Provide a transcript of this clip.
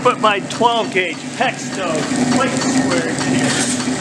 put my 12 gauge Pexto plate square in here.